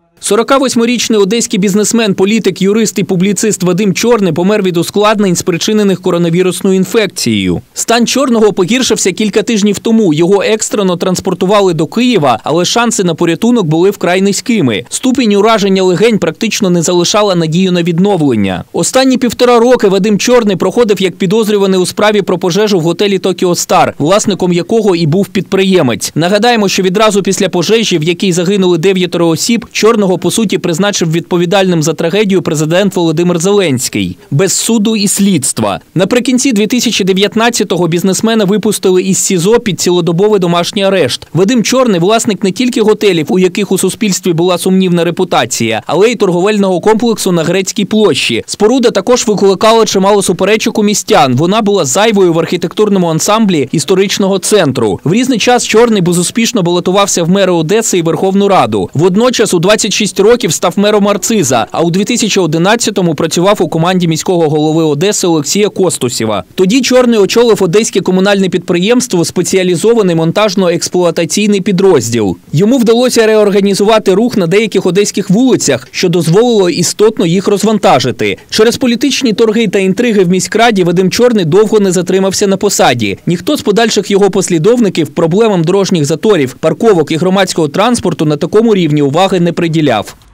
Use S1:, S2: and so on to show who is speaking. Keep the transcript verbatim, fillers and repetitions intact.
S1: сорокавосьмирічний одеський бізнесмен, політик, юрист і публіцист Вадим Чорний помер від ускладнень, спричинених коронавірусною інфекцією. Стан Чорного погіршився кілька тижнів тому. Його екстрено транспортували до Києва, але шанси на порятунок були вкрай низькими. Ступінь ураження легень практично не залишала надію на відновлення. Останні півтора роки Вадим Чорний проходив як підозрюваний у справі про пожежу в готелі «Токіо Стар», власником якого і був підприємець. Нагадаємо, що відразу після пожежі, в якій загинули дев'ятеро осіб, Чорного по суті призначив відповідальним за трагедію президент Володимир Зеленський. Без суду і слідства. Наприкінці дві тисячі дев'ятнадцятого бізнесмена випустили із СІЗО під цілодобовий домашній арешт. Вадим Чорний – власник не тільки готелів, у яких у суспільстві була сумнівна репутація, але й торговельного комплексу на Грецькій площі. Споруда також викликала чимало суперечок у містян. Вона була зайвою в архітектурному ансамблі історичного центру. В різний час Чорний безуспішно балотувався в мери Одеси і Верховну Раду. Водночас у двадцять шість років став мером Арциза, а у дві тисячі одинадцятому працював у команді міського голови Одеси Олексія Костусєва. Тоді Чорний очолив одеське комунальне підприємство «Спеціалізований монтажно-експлуатаційний підрозділ». Йому вдалося реорганізувати рух на деяких одеських вулицях, що дозволило істотно їх розвантажити. Через політичні торги та інтриги в міськраді Вадим Чорний довго не затримався на посаді. Ніхто з подальших його послідовників проблемам дорожніх заторів, парковок і громадського транспорту на такому рівні уваги не приділяв.